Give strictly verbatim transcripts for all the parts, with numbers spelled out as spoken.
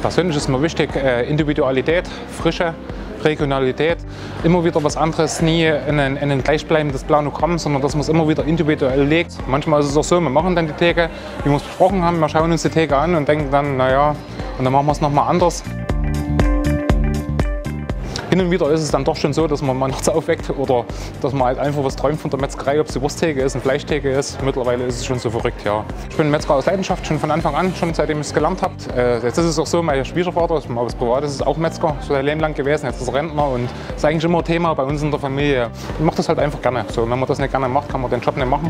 Persönlich ist mir wichtig äh, Individualität, Frische, Regionalität, immer wieder was anderes, nie ein, ein gleichbleibendes Planogramm, sondern dass man es immer wieder individuell legt. Manchmal ist es auch so, wir machen dann die Theke, wie wir es besprochen haben, wir schauen uns die Theke an und denken dann, naja, und dann machen wir es nochmal anders. Hin und wieder ist es dann doch schon so, dass man mal nachts aufweckt oder dass man halt einfach was träumt von der Metzgerei, ob es die Wursttheke ist, eine Fleischtheke ist. Mittlerweile ist es schon so verrückt, ja. Ich bin Metzger aus Leidenschaft, schon von Anfang an, schon seitdem ich es gelernt habe. Äh, jetzt ist es auch so, mein Schwiegervater, ist mal was Privates, ist auch Metzger, so sein Leben lang gewesen, jetzt ist er Rentner und das ist eigentlich immer Thema bei uns in der Familie. Ich mache das halt einfach gerne. So, wenn man das nicht gerne macht, kann man den Job nicht machen.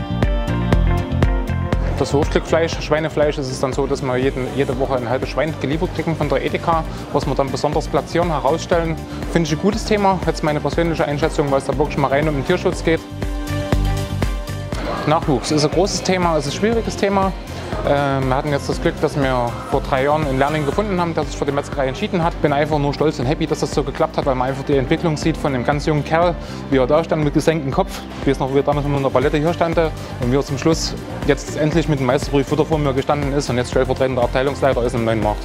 Das Wurststückfleisch, Schweinefleisch, ist es dann so, dass wir jeden, jede Woche ein halbes Schwein geliefert kriegen von der Edeka, was wir dann besonders platzieren, herausstellen. Finde ich ein gutes Thema, jetzt meine persönliche Einschätzung, weil es da wirklich mal rein um den Tierschutz geht. Nachwuchs ist ein großes Thema, ist ein schwieriges Thema. Äh, wir hatten jetzt das Glück, dass wir vor drei Jahren einen Lehrling gefunden haben, der sich für die Metzgerei entschieden hat. Bin einfach nur stolz und happy, dass das so geklappt hat, weil man einfach die Entwicklung sieht von einem ganz jungen Kerl, wie er da stand mit gesenktem Kopf. Ich weiß noch, wie er damals mit einer Palette hier stand und wie er zum Schluss jetzt endlich mit dem Meisterbrief Futter vor mir gestanden ist und jetzt stellvertretender Abteilungsleiter ist im neuen Markt.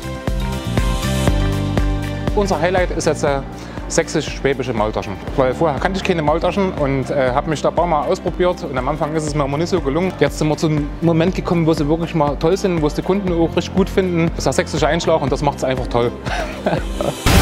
Unser Highlight ist jetzt äh, sächsisch-schwäbische Maultaschen. Weil vorher kannte ich keine Maultaschen und äh, habe mich da ein paar Mal ausprobiert und am Anfang ist es mir immer nicht so gelungen. Jetzt sind wir zum Moment gekommen, wo sie wirklich mal toll sind, wo es die Kunden auch richtig gut finden. Das ist der sächsische Einschlag und das macht es einfach toll.